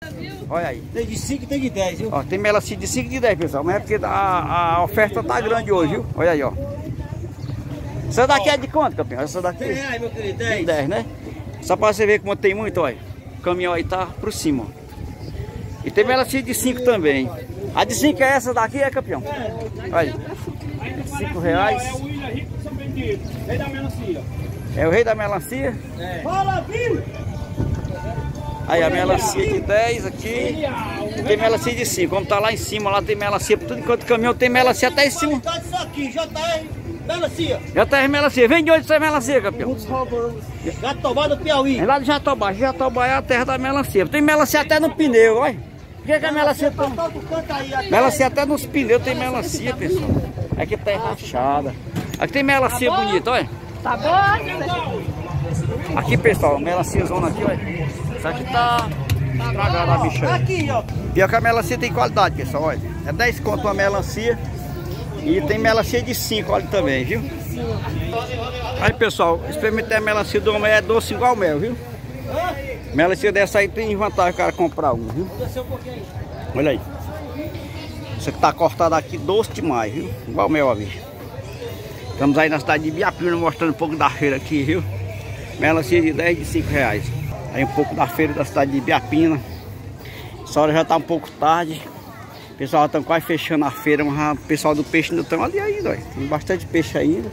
Olha aí. Tem de 5 e tem de 10, viu? Ó, tem melancia de 5 e de 10, pessoal. Mas é porque a oferta tá grande hoje, viu? Olha aí, ó. Essa daqui é de quanto, campeão? Essa daqui? R$10, meu querido, 10. 10, né? Só pra você ver como tem muito, olha. O caminhão aí tá por cima, ó. E tem melancia de 5 também. A de 5 é essa daqui, é, campeão? Olha aí. R$5. É o William Rico de São Benedito, rei da melancia. É o rei da melancia? É. Fala, filho! Aí a melancia de 10 aqui. Tem melancia de 5. Como tá lá em cima, lá tem melancia por tudo enquanto caminhão, tem melancia até em cima. Isso aqui, JR Melancia. JR Melancia. Vem de onde essa melancia, campeão? Jatobá do Piauí. É lá de Jatobá. Jatobá é a terra da melancia. Tem melancia até no pneu, olha. Por que a melancia tá... Melancia até nos pneus tem melancia, pessoal. Aqui tá rachada. Aqui tem melancia bonita, olha. Tá bom? Aqui, pessoal, melancia zona aqui, olha. Isso aqui tá estragada a bicha aí. Aqui, ó. Pior que a melancia tem qualidade, pessoal, olha. É 10 conto uma melancia. E tem melancia de 5, olha também, viu? Aí, pessoal, experimentar a melancia do homem é doce igual mel, viu? Melancia dessa aí tem vantagem o cara comprar um, viu? Olha aí. Isso aqui tá cortado aqui doce demais, viu? Igual mel, amigo. Estamos aí na cidade de Ibiapina mostrando um pouco da feira aqui, viu? Melancia de 10 de 5 reais. Aí um pouco da feira da cidade de Ibiapina. Essa hora já tá um pouco tarde. O pessoal já estão quase fechando a feira, mas o pessoal do peixe ainda estão ali ainda, ó. Tem bastante peixe ainda.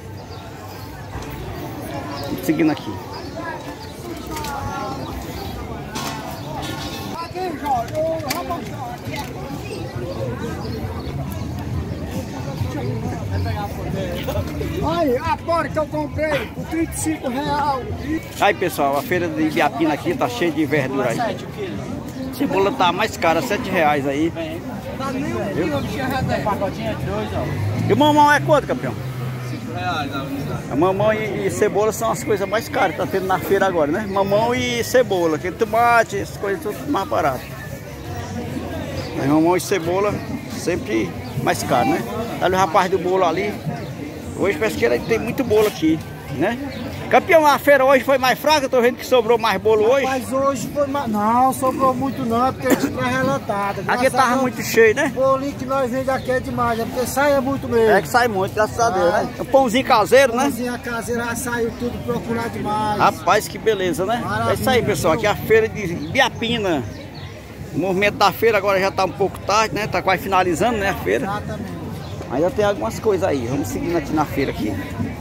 Vamos seguindo aqui. Aí, a porca que eu comprei por R$35. Aí, pessoal, a feira de Ibiapina aqui tá cheia de verdura aí. Cebola tá mais cara, R$7 aí. E o mamão é quanto, campeão? R$5. A mamão e cebola são as coisas mais caras que tá tendo na feira agora, né? Mamão e cebola, aquele tomate, essas coisas tudo mais barato. Mas mamão e cebola sempre mais caro, né? Olha o rapaz do bolo ali. Hoje parece que tem muito bolo aqui, né? Campeão, a feira hoje foi mais fraca, eu tô vendo que sobrou mais bolo hoje. Mas hoje foi mais... Não, sobrou muito não, porque a gente é relatada. Aqui tava muito cheio, né? O bolinho que nós vendemos aqui é demais, é porque sai muito mesmo. É que sai muito, graças a Deus, né? O pãozinho caseiro, né? Pãozinho caseiro já saiu tudo procurar demais. Rapaz, que beleza, né? Maravilha, é isso aí, pessoal. Aqui é a feira de Ibiapina. O movimento da feira agora já tá um pouco tarde, né? Tá quase finalizando, né, a feira. Exatamente. Ainda tem algumas coisas aí. Vamos seguindo aqui na feira aqui.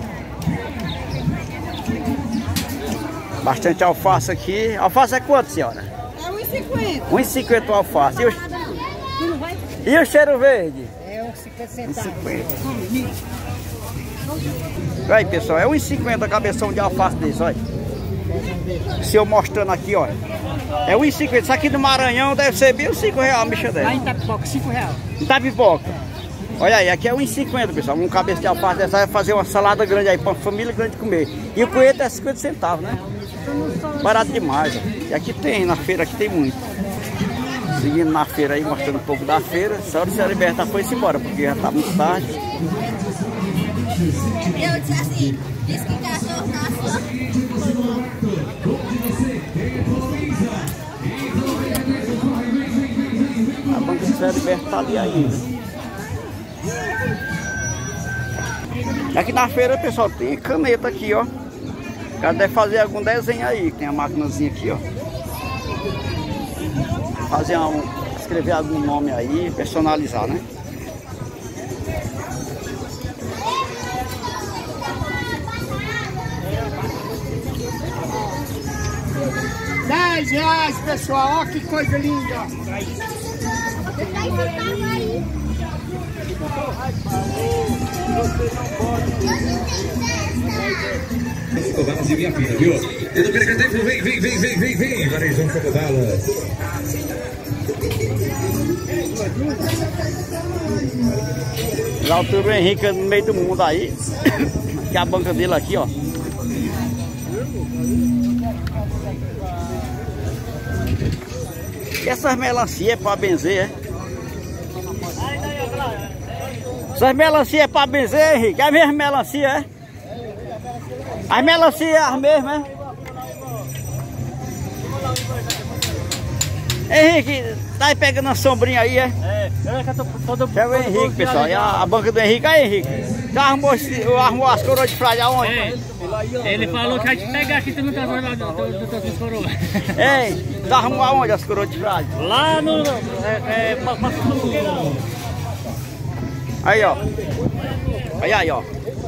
Bastante alface aqui. Alface é quanto, senhora? É R$1,50. R$1,50 o alface. E o cheiro verde? É R$1,50 centavos. R$1,50. Aí, pessoal, é R$1,50 a cabeção de alface desse, olha. Se eu mostrando aqui, olha. É R$1,50. Isso aqui do Maranhão deve ser bem R$5 a bicha dela. Lá em Itapipoca, R$5. Em Itapipoca. Olha aí, aqui é R$1,50, pessoal. Um cabeça de alface dessa vai fazer uma salada grande aí, pra família grande comer. E o coentro é 50 centavos, né? Barato demais, ó. E aqui tem, na feira aqui tem muito. Seguindo na feira aí, mostrando um pouco da feira. Só hora de se libertar foi-se embora, porque já tá muito tarde. Eu disse assim, disse que cachorro nasce. A banca de se libertar tá ali ainda. Aqui na feira, pessoal, tem caneta aqui, ó. O cara deve fazer algum desenho aí. Tem a maquinazinha aqui, ó. Fazer escrever algum nome aí, personalizar, né? R$10, pessoal, ó que coisa linda. Cocobalas de Ibiapina, viu? Eu não quero cantar, vem. Agora eles vão cocobalas. Lá o Tio Henrique no meio do mundo aí. Aqui é a banca dele aqui, ó. E essas melancias é pra benzer, é? Essas melancias é pra benzer, Henrique? É a mesma melancia, é? As melancias é as mesmas, é? Henrique, tá aí pegando a sombrinha aí, é? É que eu tô todo... É o Henrique, pessoal. E a banca do Henrique, aí, Henrique. Já arrumou as coroas de frade aonde? Ele falou que vai te pegar aqui, tu não tá falando do teu coroa. Ei, já arrumou aonde as coroas de frade? Lá no... Aí, ó. Aí, ó.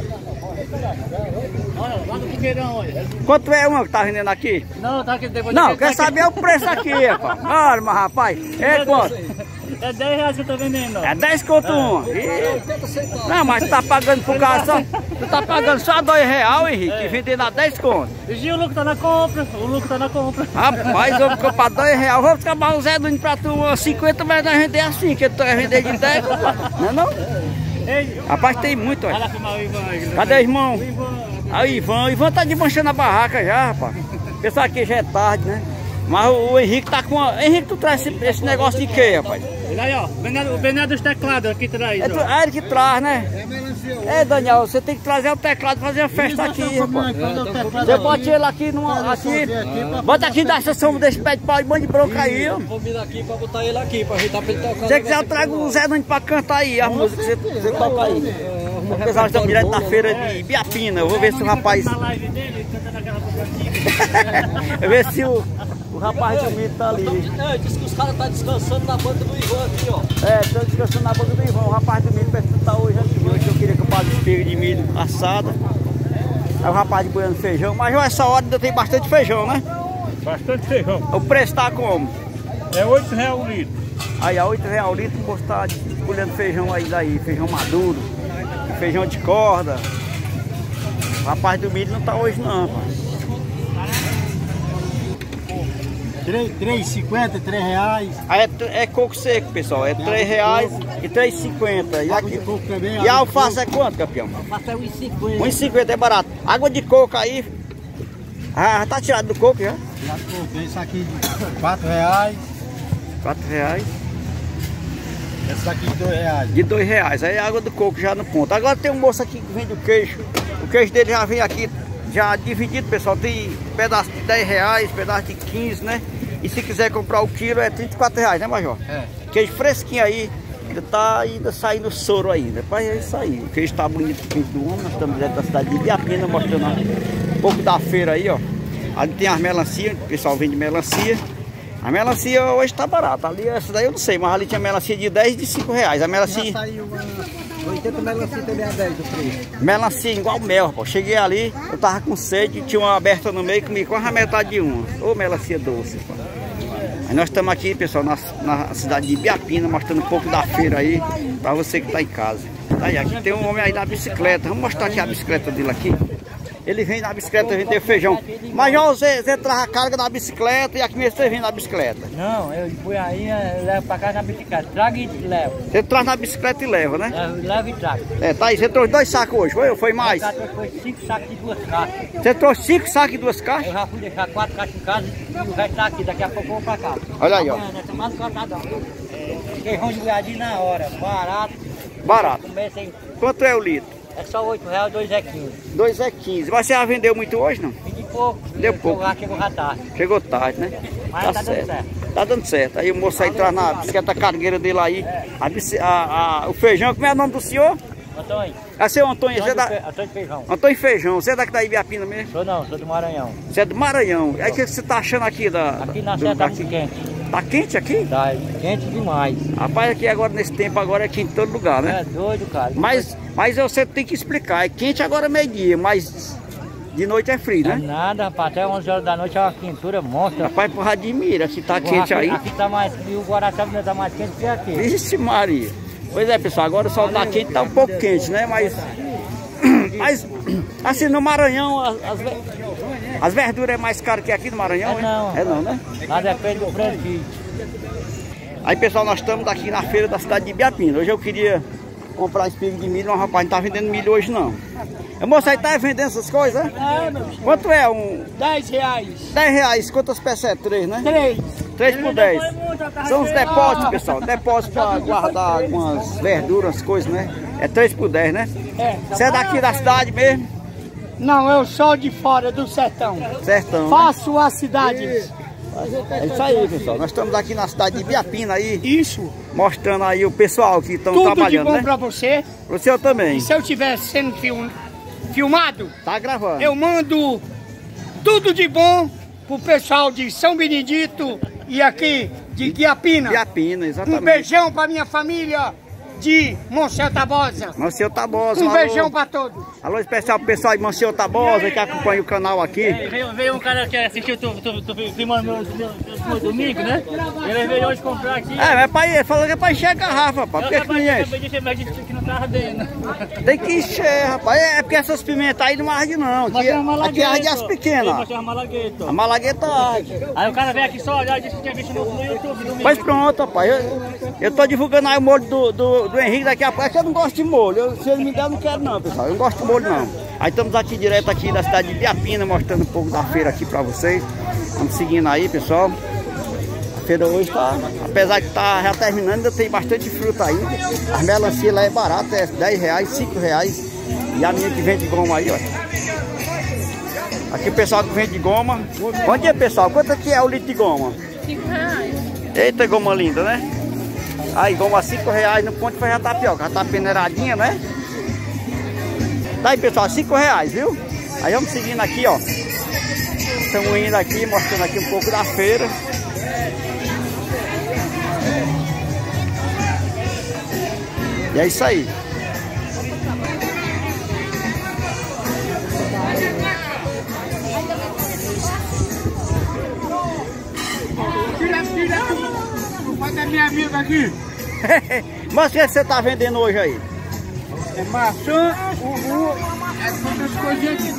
Olha, lá no Piqueirão, olha. Quanto é uma que tá vendendo aqui? Não, tá aqui depois... Não, quer saber o preço aqui, rapaz. Olha, mas rapaz. É quanto? É 10 reais que eu tô vendendo. É 10 conto uma. Não, mas tu tá pagando por causa só... Tu tá pagando só 2 reais, Henrique, vendendo a 10 conto. E o lucro tá na compra, o lucro tá na compra. Rapaz, eu vou comprar 2 reais. Vou ficar o Zé Dunes pra tu 50, mas nós vender assim, que tu vai vender de 10, não é não? Ei, Rapaz, tem muito, olha. olha como é o Ivan. Cadê o irmão? Aí o Ivan tá desmanchando a barraca já, rapaz. Pessoal, aqui já é tarde, né? Mas o Henrique tá com a... Henrique, tu traz esse negócio de quê, rapaz? Olha aí, ó, o Bené dos teclados aqui traz, ó. É ele que traz, né? É, Daniel, você tem que trazer o teclado pra fazer a festa aqui, rapaz. Você bota ele aqui numa... Aqui, bota aqui, dá essa sombra desse pé de pau e de bronca aí, ó. Combina aqui pra botar ele aqui, pra ajeitar pra ele tocar. Se você quiser, eu trago o Zé Nunes pra cantar aí, as músicas que você toca aí. Apesar de estamos direto da feira de Biapina, eu vou ver se o rapaz... Na live dele, cantando aquela música. Eu vou ver se o rapaz do milho tá ali. É, disse que os caras tá descansando na banca do Ivan aqui, ó. É, tô descansando na banca do Ivan. O rapaz do milho parece que tá hoje aqui. Hoje eu queria que eu passe espiga de milho assada. Aí o rapaz de boiando feijão. Mas essa hora ainda tem bastante feijão, né? Bastante feijão. O preço tá como? É 8 reais o litro. Aí a 8 reais o litro, o moço tá colhendo feijão aí daí. Feijão maduro, feijão de corda. O rapaz do milho não tá hoje não, rapaz. 3,50, 3 reais. Aí é coco seco, pessoal. É 3 reais e 3,50. Água de coco também. E a alface é quanto, campeão? Alface é 1,50. 1,50 é barato. Água de coco aí. Ah, tá tirado do coco já? Tirado do coco. Esse aqui de 4 reais. 4 reais. Esse aqui de 2 reais. De 2 reais. Aí a água do coco já no ponto. Agora tem um moço aqui que vende o queijo. O queijo dele já vem aqui, já dividido, pessoal. Tem pedaço de 10 reais, pedaço de 15, né? E se quiser comprar o quilo é 34 reais, né, Major? É. Queijo fresquinho aí. Ainda saindo soro ainda. Rapaz, é isso aí. O queijo tá bonito o queijo do homem. Nós estamos dentro da cidade de Biapina, mostrando um pouco da feira aí, ó. Ali tem as melancias, o pessoal vende melancia. A melancia hoje tá barata. Ali, essa daí eu não sei, mas ali tinha melancia de 10 e de 5 reais. A melancia... Já saiu 80 melancia também a 10 do preço. Melancia igual mel, rapaz. Cheguei ali, eu tava com sede, tinha uma aberta no meio, comi quase a metade de uma. Ô, melancia doce, pô. Aí nós estamos aqui, pessoal, na cidade de Biapina, mostrando um pouco da feira aí, pra você que tá em casa. Aí, aqui tem um homem aí na bicicleta. Vamos mostrar aqui a bicicleta dele aqui. Ele vem na bicicleta vender feijão. Mas já você traz a carga na bicicleta e aqui mesmo você vem na bicicleta. Não, eu fui aí, levo pra casa na bicicleta. Trago e levo. Você traz na bicicleta e leva, né? Levo e trago. É, tá aí. Você trouxe 2 sacos hoje, foi? Ou foi mais? Foi 5 sacos de 2 caixas. Você trouxe 5 sacos e 2 caixas? Eu já fui deixar 4 caixas em casa e o resto tá aqui. Daqui a pouco eu vou pra casa. Olha aí, ó. Amanhã, nós tomamos cortadão. Feijão de goiadinho na hora. Barato. Barato. Começa em... Quanto é o litro? É só 8 reais, 2 é 15. 2 é 15. Mas você já vendeu muito hoje, não? E de pouco. Deu pouco. Chegou já tarde. Chegou tarde, né? Mas tá dando certo. Tá dando certo. Aí o moço aí traz na bicicleta cargueira dele aí. O feijão, como é o nome do senhor? Antônio. É seu Antônio, você é da... Antônio Feijão. Antônio Feijão, você é daqui da Ibiapina mesmo? Sou não, sou do Maranhão. Você é do Maranhão. Aí o que você tá achando aqui da... Aqui na serra tá muito quente. Tá quente aqui? Tá quente demais. Rapaz, aqui agora nesse tempo agora é quente em todo lugar, né? É doido, cara. Mas você tem que explicar. É quente agora meio-dia, mas de noite é frio, né? Nada, rapaz. Até 11 horas da noite é uma quentura monstra. Rapaz, porra, admira se tá quente aí. Aqui tá mais... E o Guaraçaba tá mais quente que aqui. Vixe Maria. Pois é, pessoal, agora o sol tá quente, tá um pouco quente, né? Mas assim, no Maranhão, as verduras é mais caras que aqui no Maranhão? É não. É não, né? Lá depende do preço. Aí, pessoal, nós estamos aqui na feira da cidade de Biapina. Hoje eu queria comprar espiga de milho, mas rapaz, não tá vendendo milho hoje, não. Moço, aí tá vendendo essas coisas, né? É, meu filho. Quanto é um... 10 reais. 10 reais. Quantas peças é? 3, né? 3. 3 por 10. São os depósitos, pessoal. Depósito para guardar algumas verduras, coisas, né? É 3 por 10, né? É. Você é daqui da cidade mesmo? Não, eu sou de fora do sertão. Sertão. Faço a cidade. É isso aí, pessoal. Nós estamos aqui na cidade de Ibiapina aí. Isso. Mostrando aí o pessoal que estão Tudo trabalhando, de bom né? pra você. Pro seu também. E se eu estivesse sendo filmado, Tá gravando. eu mando tudo de bom pro pessoal de São Benedito e aqui de Ibiapina. Ibiapina, exatamente. Um beijão pra minha família de Monsenhor Tabosa. Monsenhor Tabosa. Um alô. beijão pra todos. Alô especial pro pessoal de Monsenhor Tabosa que acompanha o canal aqui. Veio um cara que assistiu, tu filmando meu domingo, né? Ele veio hoje comprar aqui. É, mas ele falou que é pra encher a garrafa, rapaz. Por que não enche? Acabei de encher, mas disse que não tava dentro. Tem que encher, rapaz. É porque essas pimentas aí não arde não. Aqui arde as pequenas. A malagueta. A malagueta arde. Aí o cara veio aqui só olhar e disse que tinha visto no YouTube domingo. Pois pronto, rapaz. Eu tô divulgando aí o molho do Henrique daqui a pouco. É que eu não gosto de molho. Se ele me der, eu não quero não, pessoal. Eu não gosto de molho não. Aí estamos aqui direto aqui da cidade de Ibiapina, mostrando um pouco da feira aqui pra vocês. Estamos seguindo aí, pessoal. A feira hoje tá, apesar de tá já terminando, ainda tem bastante fruta aí. As melancias lá é barata, é 10 reais, 5 reais. E a minha que vende goma aí, ó. Aqui o pessoal que vende goma. Bom dia, pessoal. Quanto aqui é o litro de goma? 5 reais. Eita, goma linda, né? Aí, goma 5 reais no ponto de fazer a tapioca. Já tá peneiradinha, né? Tá aí, pessoal, 5 reais, viu? Aí vamos seguindo aqui, ó. Estamos indo aqui, mostrando aqui um pouco da feira. E é isso aí. Tira. Faz a minha amiga aqui. Mas o que você tá vendendo hoje aí? É maçã, uva, essas coisinhas aqui.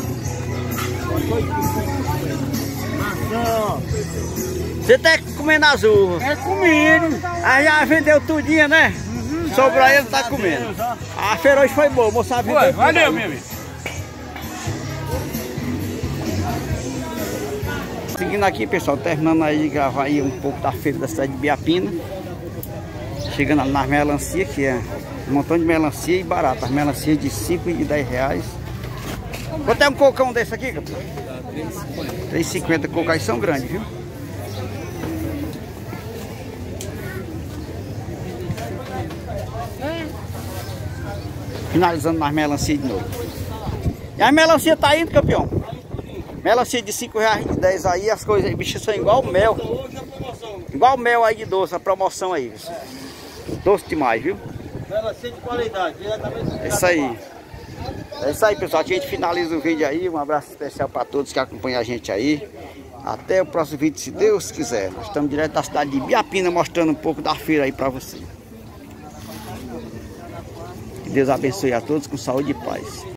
Maçã. Você tá comendo as uvas. É comendo. Aí já vendeu tudinho, né? Sobrou aí, ele tá comendo. A feira hoje foi boa, moça. Ué, valeu, meu amigo. Seguindo aqui, pessoal, terminando aí de gravar aí um pouco da feira da cidade de Ibiapina. Chegando nas melancias, que é um montão de melancia e barata. As melancias de 5 e de 10 reais. Quanto é um cocão desse aqui, capitão? 3,50. Cocais são grandes, viu? Finalizando nas melancias de novo. E as melancias tá indo, campeão? Melancia de 5 reais, de 10 aí, as coisas, as bichas são igual mel. Igual mel aí de doce, a promoção aí. Doce demais, viu? Melancia de qualidade, diretamente. É isso aí. É isso aí, pessoal. Aqui a gente finaliza o vídeo aí. Um abraço especial para todos que acompanham a gente aí. Até o próximo vídeo, se Deus quiser. Nós estamos direto da cidade de Ibiapina, mostrando um pouco da feira aí para você. Que Deus abençoe a todos com saúde e paz.